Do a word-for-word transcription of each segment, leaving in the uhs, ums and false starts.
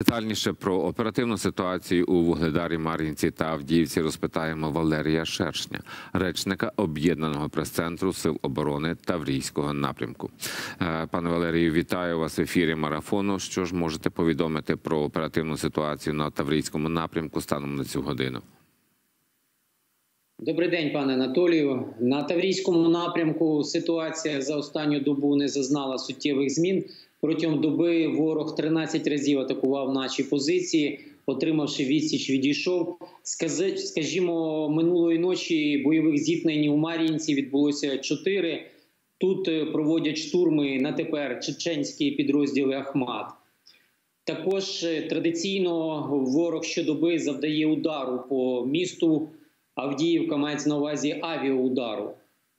Детальніше про оперативну ситуацію у Вугледарі, Мар'їнці та Авдіївці розпитаємо Валерія Шершня, речника Об'єднаного прес-центру Сил оборони Таврійського напрямку. Пане Валерію, вітаю вас в ефірі марафону. Що ж можете повідомити про оперативну ситуацію на Таврійському напрямку станом на цю годину? Добрий день, пане Анатолію. На Таврійському напрямку ситуація за останню добу не зазнала суттєвих змін. Протягом доби ворог тринадцять разів атакував наші позиції, отримавши відсіч, відійшов. Скажімо, минулої ночі бойових зіткнень у Мар'їнці відбулося чотири. Тут проводять штурми на тепер чеченські підрозділи Ахмат. Також традиційно ворог щодоби завдає удару по місту Авдіївка, мається на увазі авіаудару.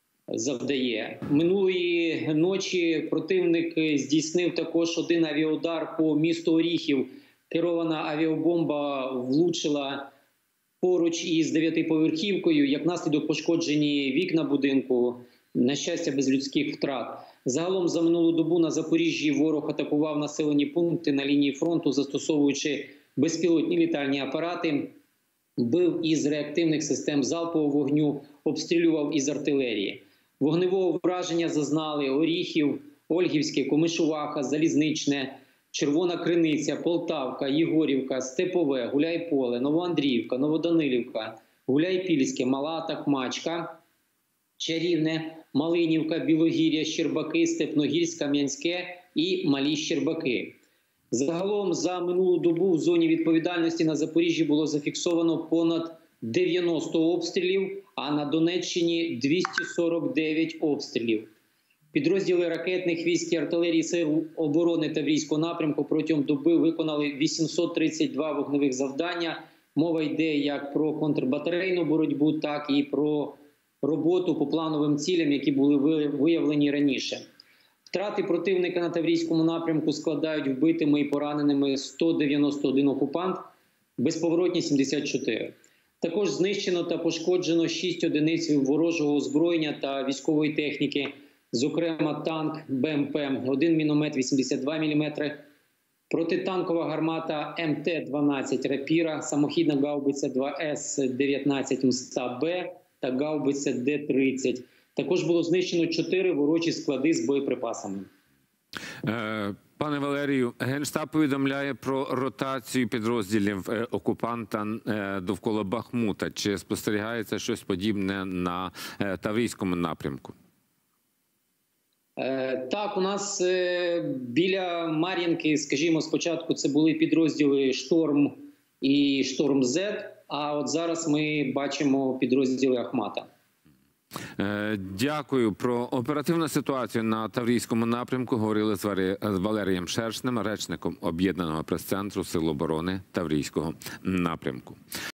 Завдає. Минулої ночі противник здійснив також один авіаудар по місту Оріхів. Керована авіабомба влучила поруч із дев'ятиповерхівкою. Як наслідок пошкоджені вікна будинку, на щастя, без людських втрат. Загалом за минулу добу на Запоріжжі ворог атакував населені пункти на лінії фронту, застосовуючи безпілотні літальні апарати, бив із реактивних систем залпового вогню, обстрілював із артилерії. Вогневого враження зазнали Оріхів, Ольгівське, Комишуваха, Залізничне, Червона Криниця, Полтавка, Єгорівка, Степове, Гуляйполе, Новоандріївка, Новоданилівка, Гуляйпільське, Мала Такмачка, Чарівне, Малинівка, Білогір'я, Щербаки, Степногірськ, Кам'янське і Малі Щербаки. Загалом за минулу добу в зоні відповідальності на Запоріжжі було зафіксовано понад дев'яносто обстрілів, а на Донеччині двісті сорок дев'ять обстрілів. Підрозділи ракетних військ і артилерії Сил оборони Таврійського напрямку протягом доби виконали вісімсот тридцять два вогневих завдання. Мова йде як про контрбатарейну боротьбу, так і про роботу по плановим цілям, які були виявлені раніше. Втрати противника на Таврійському напрямку складають вбитими і пораненими сто дев'яносто один окупант, безповоротні сімдесят чотири. Також знищено та пошкоджено шість одиниць ворожого озброєння та військової техніки, зокрема танк БМП, один міномет вісімдесят два міліметри, протитанкова гармата М Т дванадцять «Рапіра», самохідна гаубиця два С дев'ятнадцять «Мста-Б» та гаубиця Д тридцять. Також було знищено чотири ворожі склади з боєприпасами. Пане Валерію, Генштаб повідомляє про ротацію підрозділів окупанта довкола Бахмута. Чи спостерігається щось подібне на Таврійському напрямку? Так, у нас біля Мар'їнки, скажімо, спочатку це були підрозділи «Шторм» і «Шторм-З», а от зараз ми бачимо підрозділи Ахмата. Дякую. Про оперативну ситуацію на Таврійському напрямку говорили з Валерієм Шершнем, речником Об'єднаного прес-центру Сил оборони Таврійського напрямку.